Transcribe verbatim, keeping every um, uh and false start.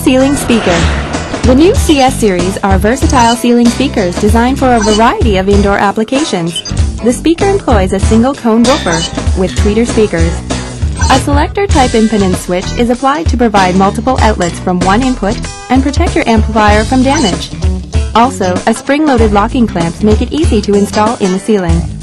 Ceiling Speaker. The new C S series are versatile ceiling speakers designed for a variety of indoor applications. The speaker employs a single cone woofer with tweeter speakers. A selector type impedance switch is applied to provide multiple outlets from one input and protect your amplifier from damage. Also, a spring-loaded locking clamps make it easy to install in the ceiling.